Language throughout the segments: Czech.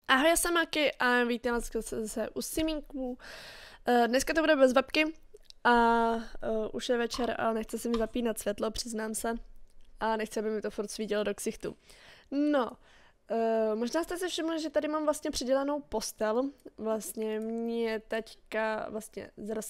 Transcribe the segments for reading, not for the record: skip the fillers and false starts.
Ahoj, já jsem Maki a vítám vás zase u Simínků. Dneska to bude bez webky a už je večer a nechce se mi zapínat světlo, přiznám se. A nechci, aby mi to furt svítilo do ksichtu. No, možná jste si všimli, že tady mám vlastně přidělanou postel. Vlastně mě teďka vlastně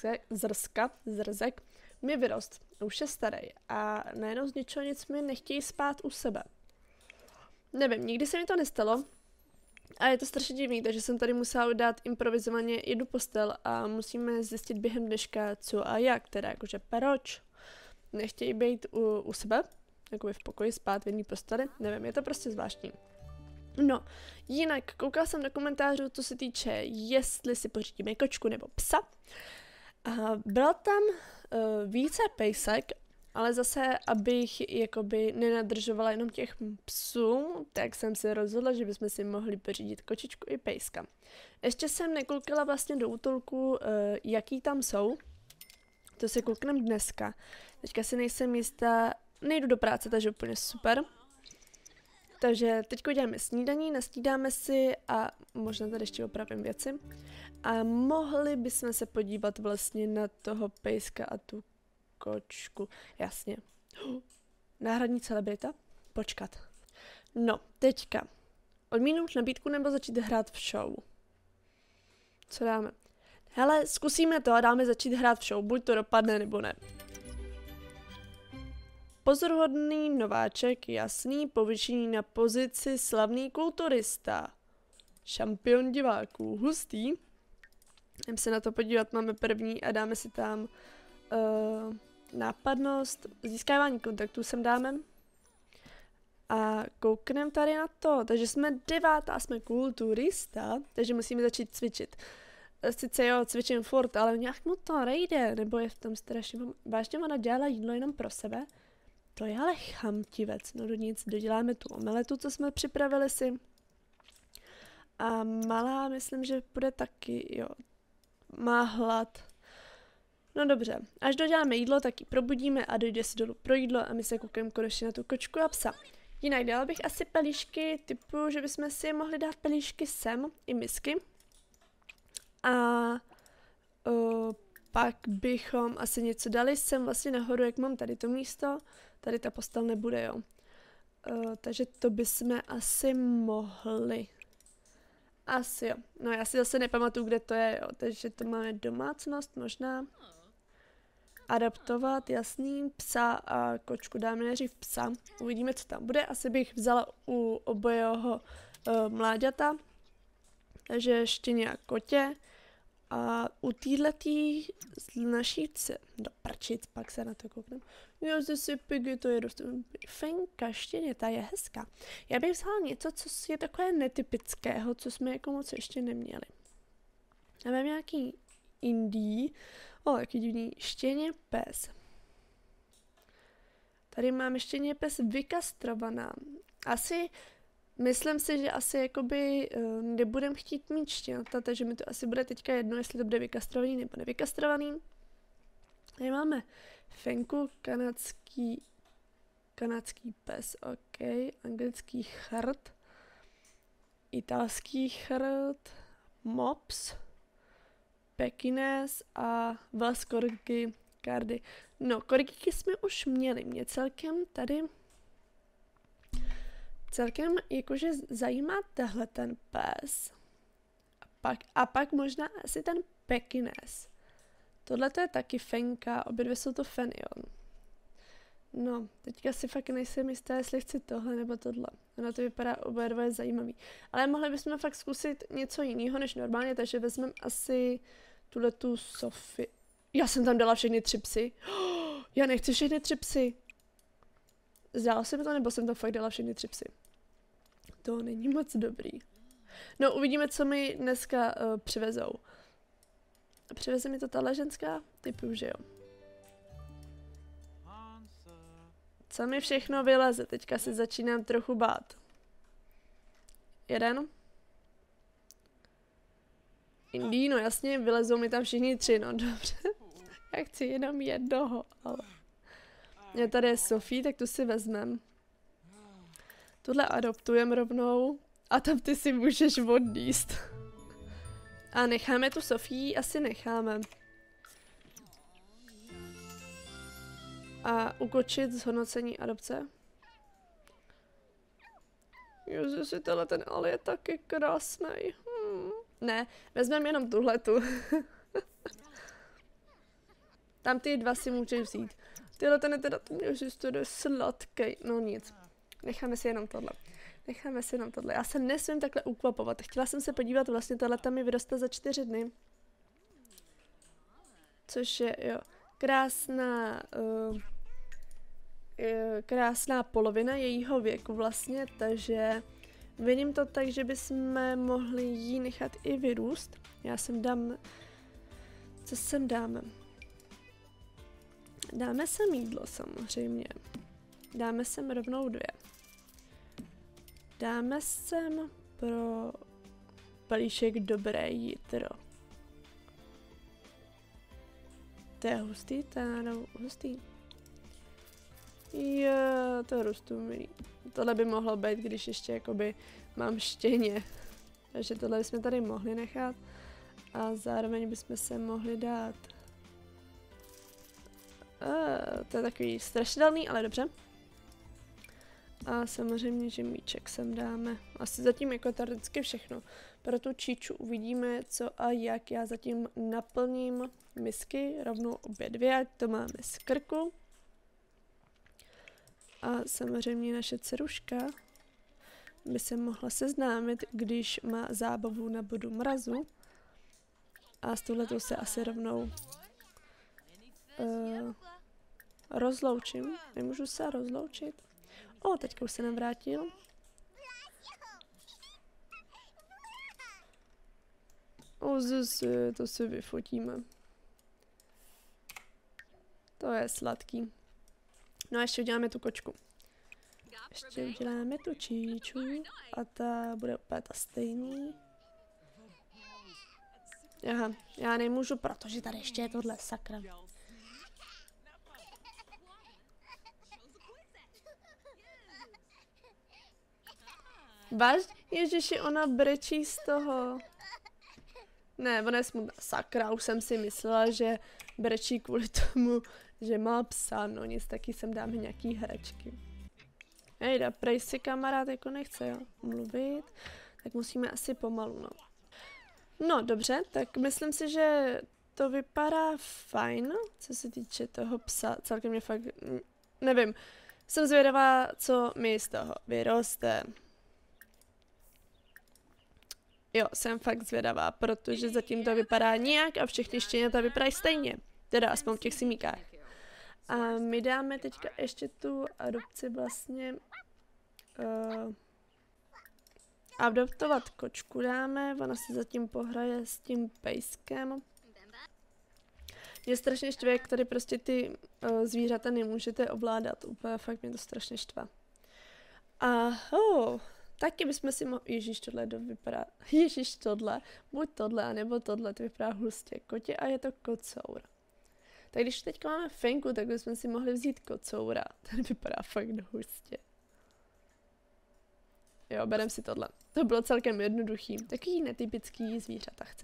zrzek mi vyrost. Už je starý a najednou z ničeho nic mi nechtějí spát u sebe. Nevím, nikdy se mi to nestalo. A je to strašně divný, takže jsem tady musela udělat improvizovaně jednu postel a musíme zjistit během dneška co a jak, teda jakože proč nechtějí být u sebe, jakoby v pokoji spát v jedné posteli, nevím, je to prostě zvláštní. No, jinak koukala jsem do komentářů, co se týče, jestli si pořídíme kočku nebo psa. A bylo tam více pejsek, ale zase, abych jakoby nenadržovala jenom těch psů, tak jsem se rozhodla, že bychom si mohli pořídit kočičku i pejska. Ještě jsem nekoukala vlastně do útulku, jaký tam jsou. To si kouknem dneska. Teďka si nejsem jistá, nejdu do práce, takže úplně super. Takže teď uděláme snídaní, nasnídáme si a možná tady ještě opravím věci. A mohli bychom se podívat vlastně na toho pejska a tu kočku. Jasně. Náhradní celebrita? Počkat. No, teďka. Odmítnout nabídku nebo začít hrát v show? Co dáme? Hele, zkusíme to a dáme začít hrát v show. Buď to dopadne, nebo ne. Pozoruhodný nováček, jasný, povýšení na pozici slavný kulturista. Šampion diváků, hustý. Jdeme se na to podívat, máme první a dáme si tam nápadnost, získávání kontaktů sem dáme. A koukneme tady na to, takže jsme 9. jsme kulturista, takže musíme začít cvičit. Sice jo, cvičím furt, ale nějak mu to nejde, nebo je v tom strašně, vážně ona dělala jídlo jenom pro sebe. To je ale chamtivec, no do nic, doděláme tu omeletu, co jsme připravili si. A malá, myslím, že bude taky, jo, má hlad. No dobře, až doděláme jídlo, tak ji probudíme a dojde si dolů pro jídlo a my se koukujeme konečně na tu kočku a psa. Jinak dala bych asi pelíšky, typu, že bychom si mohli dát pelíšky sem, i misky. A pak bychom asi něco dali sem vlastně nahoru, jak mám tady to místo. Tady ta postel nebude, jo. Takže to bychom asi mohli. Asi jo. No já si zase nepamatuju, kde to je, jo. Takže to máme domácnost možná. Adaptovat, jasný, psa a kočku dáme nejdřív psa. Uvidíme, co tam bude. Asi bych vzala u obojeho mláďata. Takže ještě nějak kotě. A u téhletý naší do prčic, pak se na to kouknem. Jo, zase Piggy, to je dost... Fenka, štěně, ta je hezká. Já bych vzala něco, co je takové netypického, co jsme jako moc ještě neměli. Já mám nějaký indí. Jaký divný. Štěně pes. Tady mám štěně pes vykastrovaná. Myslím si, že asi jakoby nebudem chtít mít štěňata, takže mi to asi bude teďka jedno, jestli to bude vykastrovaný nebo nevykastrovaný. Tady máme Fenku, kanadský pes, ok, anglický chrt, italský chrt, mops, Pekines a Vels korky kardy. No, korky jsme už měli. Mě celkem jakože zajímá tehle ten pes. A pak možná asi ten Pekines. Tohle to je taky Fenka, obě dvě jsou to Fenion. No, teďka si fakt nejsem jistá, jestli chci tohle nebo tohle. Ono to vypadá oboje dvoje zajímavý. Ale mohli bychom fakt zkusit něco jiného než normálně, takže vezmeme asi tuhletu Sofii. Já jsem tam dala všechny 3 psy. Já nechci všechny 3 psy. Zdálo se mi to, nebo jsem tam fakt dala všechny 3 psy. To není moc dobrý. No, uvidíme, co mi dneska přivezou. Přiveze mi to tahle ženská? Typuju, že jo. Co mi všechno vyleze? Teďka se začínám trochu bát. Jeden. Indí, no jasně, vylezou mi tam všichni 3, no dobře. Já chci jenom jednoho, ale... Tady je Sofie, tak tu si vezmem. Tuhle adoptujeme rovnou. A tam ty si můžeš odníst. A necháme tu Sofii? Asi necháme. A ukočit zhodnocení adopce. Ježiši, ten Ale je taky krásný. Ne, vezmeme jenom tuhletu. Tam ty dva si můžeš vzít. Tyhle ten je teda, ježiš, to je sladký. No nic, necháme si jenom tohle. Necháme si jenom tohle. Já se nesmím takhle ukvapovat. Chtěla jsem se podívat, vlastně tohle tam mi vyroste za 4 dny. Což je, jo, krásná polovina jejího věku vlastně, takže vidím to tak, že bychom mohli jí nechat i vyrůst. Já sem dám, co sem dáme? Dáme sem jídlo samozřejmě. Dáme sem rovnou 2. Dáme sem pro balíšek dobré jídlo. To je hustý, to je hustý. Jo, to rostu milý. Tohle by mohlo být, když ještě jakoby mám štěně. Takže tohle bychom tady mohli nechat. A zároveň bychom se mohli dát. To je takový strašidelný, ale dobře. A samozřejmě, že míček sem dáme. Asi zatím jako teoreticky všechno. Pro tu číču uvidíme, co a jak. Já zatím naplním misky, rovnou obě 2, ať to máme z krku. A samozřejmě naše dceruška by se mohla seznámit, když má zábavu na bodu mrazu. A s touhletou se asi rovnou rozloučím. Nemůžu se rozloučit. Teďka už se nám vrátil. Zase, to si vyfotíme. To je sladký. No a ještě uděláme tu kočku. Ještě uděláme tu číču a ta bude úplně ta stejný. Aha, já nemůžu, protože tady ještě je tohle, sakra. Váž? Ježiši, ona brečí z toho. Ne, ona je smutná. Sakra, už jsem si myslela, že brečí kvůli tomu, že má psa. No nic, taky sem dáme nějaký hračky. Hejda, prej si kamarád jako nechce, jo, mluvit. Tak musíme asi pomalu, no. No, dobře, tak myslím si, že to vypadá fajn, co se týče toho psa. Celkem mě fakt, nevím. Jsem zvědavá, co mi z toho vyroste. Jo, jsem fakt zvědavá, protože zatím to vypadá nějak a všechny štěňata vypadají stejně. Teda aspoň v těch simíkách. A my dáme teďka ještě tu adopci vlastně adoptovat kočku dáme, ona se zatím pohraje s tím pejskem. Mě strašně štve, jak tady prostě ty zvířata nemůžete ovládat, úplně fakt mě to strašně štve. Taky bychom si mohli, ježíš, tohle vypadá, ježíš, tohle, buď tohle, anebo tohle, to vypadá hustě, kotě a je to kocour. Tak když teďka máme fenku, tak bychom si mohli vzít kocoura, ten vypadá fakt hustě. Jo, berem si tohle. To bylo celkem jednoduchý, takový netypický zvířata chci.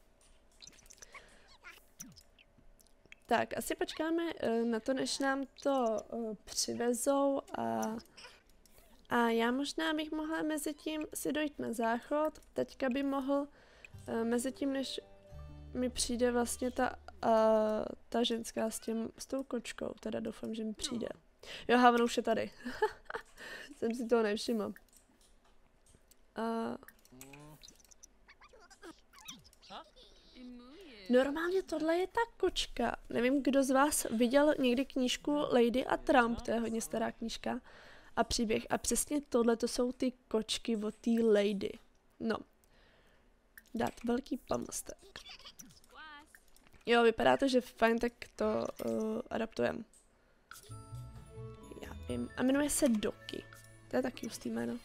Tak, asi počkáme na to, než nám to přivezou a já možná bych mohla mezi tím si dojít na záchod. Teďka by mohl mezi tím, než mi přijde vlastně ta ženská s tou kočkou. Teda doufám, že mi přijde. Jo, ona už je tady. Jsem si toho nevšimla. Normálně tohle je ta kočka. Nevím, kdo z vás viděl někdy knížku Lady a Trump, to je hodně stará knížka. A příběh. A přesně tohle to jsou ty kočky od té lady. No. Dát velký pamostek. Jo, vypadá to, že fajn, tak to adaptujeme. Já vím. A jmenuje se Doky. To je taky hustý jméno.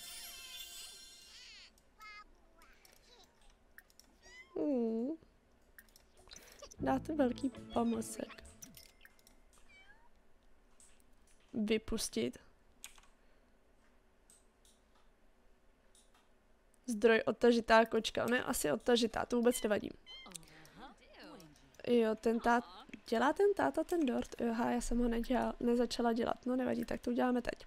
Dáte velký pamosek. Vypustit. Zdroj odtažitá kočka. Ona je asi odtažitá, to vůbec nevadí. Jo, dělá ten táta ten dort? Jo, já jsem ho nezačala dělat. No nevadí, tak to uděláme teď.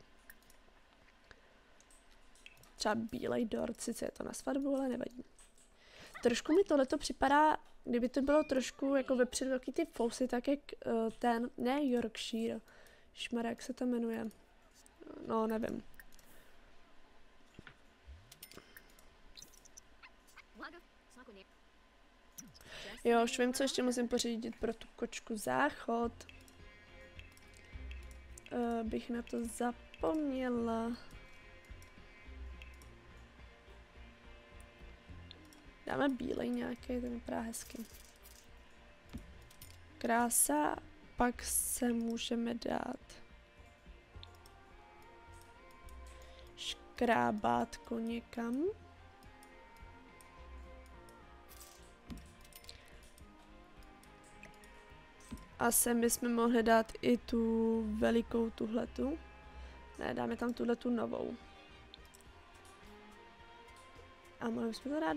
Třeba bílej dort, sice je to na svatbu, ale nevadí. Trošku mi tohleto připadá, kdyby to bylo trošku jako vepředu taky ty fousy, tak jak ne Yorkshire, šmar, jak se to jmenuje. No, nevím. Jo, už vím, co ještě musím pořídit pro tu kočku. Záchod. Bych na to zapomněla. Dáme bílej nějaký, to vypadá hezky. Krása, pak se můžeme dát škrábátko někam. A sem bychom mohli dát i tu velikou tuhletu. Ne, dáme tam tuhletu novou. A mohli bychom to dát.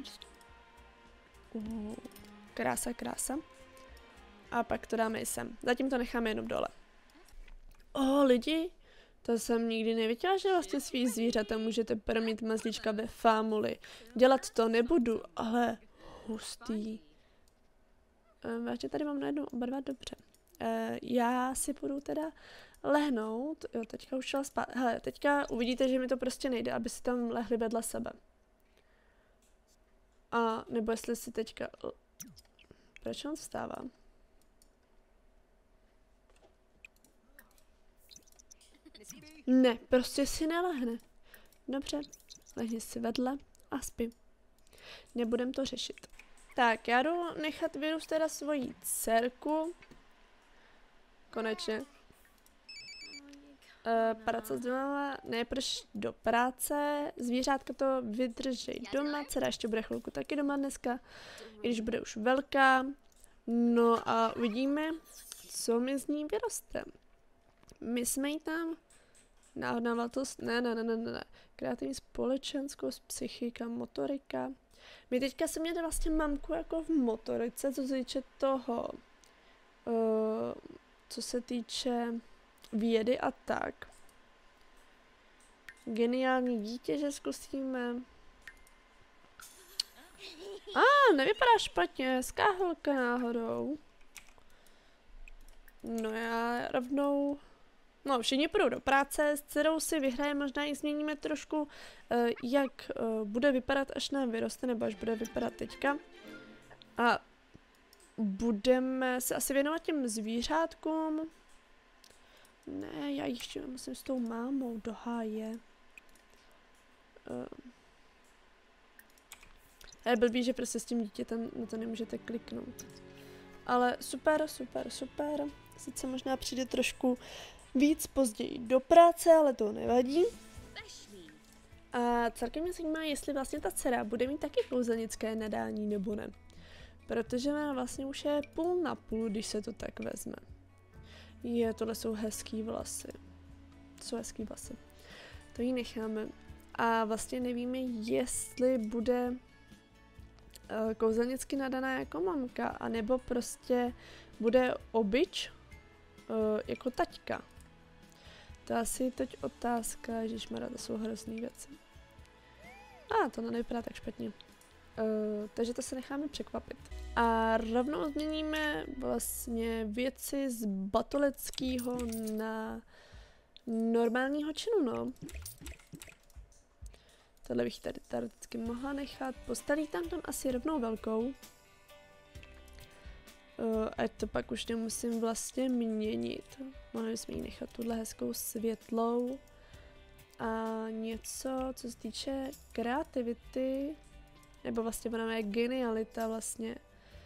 Krása, krása. A pak to dáme i sem. Zatím to necháme jenom dole. Lidi, to jsem nikdy nevěděla, že vlastně svý zvířata můžete promít mazlíčka ve fámuli. Dělat to nebudu, ale hustý. Vážně tady mám najednou oba dva, dobře. Já si půjdu teda lehnout. Jo, teďka už šla spát. Hele, teďka uvidíte, že mi to prostě nejde, aby si tam lehli vedle sebe. A nebo jestli si teďka... Proč on vstává? Ne, prostě si nelehne. Dobře, lehni si vedle a spí. Nebudem to řešit. Tak, já jdu nechat vyrůst teda svoji dcerku. Konečně. Práce s doma, neproč do práce, zvířátka to vydržej doma, dcera ještě bude chvilku taky doma dneska, i když bude už velká. No a uvidíme, co mi z ní vyroste. My jsme jí tam náhodná vlatost, ne. Kreativní společenskou, psychika, motorika. My teďka jsme měli vlastně mamku jako v motorice, co se týče toho, co se týče vědy a tak. Geniální dítě, že zkusíme. Nevypadá špatně, hezká holka náhodou. No já rovnou... No, všichni půjdou do práce, s dcerou si vyhraje, možná i změníme trošku, jak bude vypadat, až nám vyroste, nebo až bude vypadat teďka. A budeme se asi věnovat těm zvířátkům. Ne, já ještě musím s tou mámou do háje. Je blbý, že prostě s tím dítětem na to nemůžete kliknout. Ale super. Sice možná přijde trošku víc později do práce, ale to nevadí. A celkem mě zajímá, jestli vlastně ta dcera bude mít taky kouzelnické nadání nebo ne. Protože ona vlastně už je půl na půl, když se to tak vezme. Tohle jsou hezký vlasy. To jí necháme. A vlastně nevíme, jestli bude kouzelnicky nadaná jako mamka, anebo prostě bude obyč jako taťka. To asi teď otázka, ježišmarja, to jsou hrozný věci. To nevypadá tak špatně. Takže to se necháme překvapit. A rovnou změníme vlastně věci z batoleckého na normálního činu, no. Tohle bych tady teoreticky mohla nechat. Postaví tam asi rovnou velkou. Ať to pak už nemusím vlastně měnit. Mohli bychom jí nechat tuhle hezkou světlou. A něco, co se týče kreativity, nebo vlastně ona je genialita vlastně.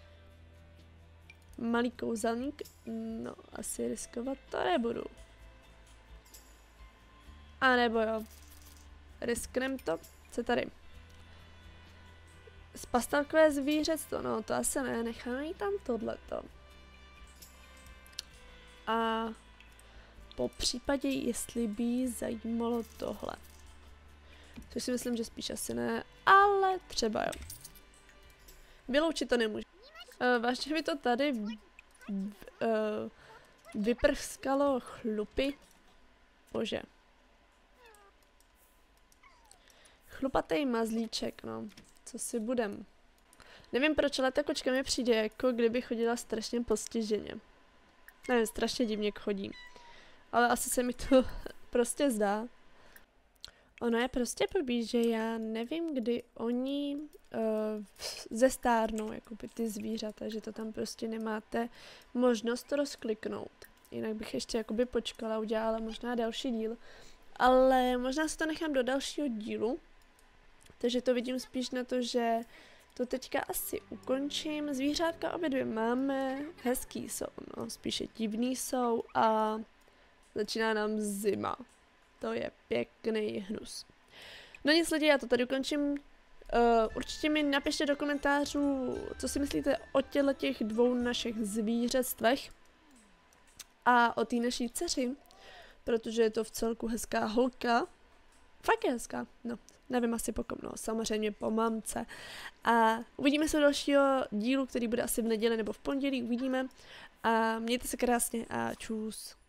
Malý kouzelník, no asi riskovat to nebudu. A nebo jo. Risknem to, co tady? Spastelkové zvířectvo, no to asi ne, necháme jí tam tohleto. A po případě, jestli by jí zajímalo tohle. Což si myslím, že spíš asi ne, ale třeba jo. Vyloučit to nemůžu. Vážně mi to tady vyprskalo chlupy. Bože. Chlupatej mazlíček, no. Co si budem. Nevím proč, ale ta kočka mi přijde, jako kdyby chodila strašně postiženě. Nevím, strašně divně chodí. Ale asi se mi to prostě zdá. Ono je prostě blbý, že já nevím, kdy oni zestárnou, jakoby ty zvířata, že to tam prostě nemáte možnost to rozkliknout. Jinak bych ještě jakoby počkala, udělala možná další díl. Ale možná si to nechám do dalšího dílu. Takže to vidím spíš na to, že to teďka asi ukončím. Zvířátka obě dvě máme, hezký jsou, no, spíše divný jsou a začíná nám zima. To je pěkný hnus. No nic lidi, já to tady ukončím. Určitě mi napište do komentářů, co si myslíte o těch dvou našich zvířectvech a o té naší dceři, protože je to v celku hezká holka. Fakt je hezká, no. Nevím asi po kom, no, samozřejmě po mamce. A uvidíme se u dalšího dílu, který bude asi v neděli nebo v pondělí, uvidíme. A mějte se krásně a čus.